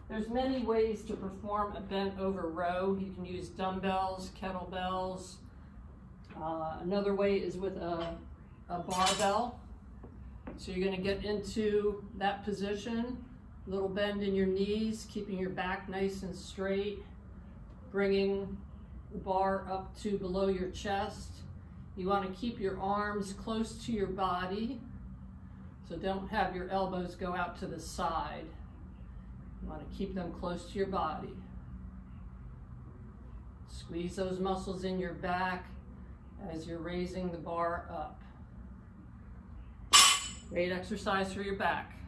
There's many ways to perform a bent over row. You can use dumbbells, kettlebells. Another way is with a barbell. So you're going to get into that position, little bend in your knees, keeping your back nice and straight, bringing the bar up to below your chest. You want to keep your arms close to your body, so don't have your elbows go out to the side. You want to keep them close to your body. Squeeze those muscles in your back as you're raising the bar up. Great exercise for your back.